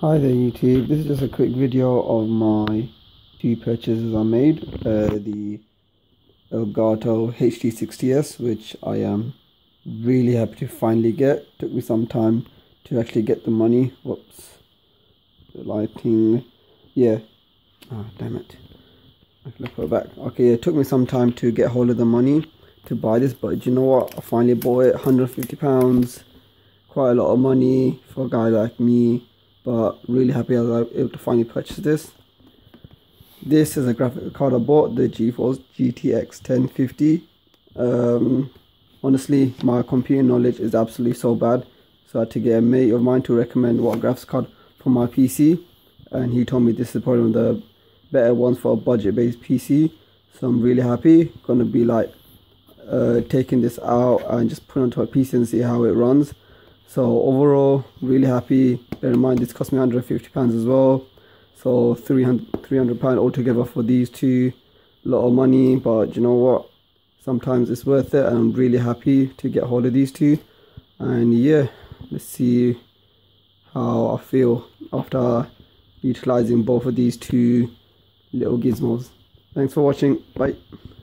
Hi there YouTube, this is just a quick video of my two purchases I made. The Elgato HD60S, which I am really happy to finally get. Took me some time to actually get the money. Whoops, the lighting, yeah, oh damn it, I can put it back. Okay, yeah, it took me some time to get hold of the money to buy this, but you know what, I finally bought it. £150, quite a lot of money for a guy like me, but really happy I was able to finally purchase this. This is a graphic card I bought, the geforce GTX 1050. Honestly, my computer knowledge is absolutely so bad, so I had to get a mate of mine to recommend what graphics card for my PC, and he told me this is probably one of the better ones for a budget based PC. So I'm really happy. Gonna be like taking this out and just put it onto a PC and see how it runs. So overall, really happy. Bear in mind this cost me £150 as well, so £300 altogether for these two. A lot of money, but you know what, sometimes it's worth it, and I'm really happy to get hold of these two. And yeah, let's see how I feel after utilizing both of these two little gizmos. Thanks for watching. Bye.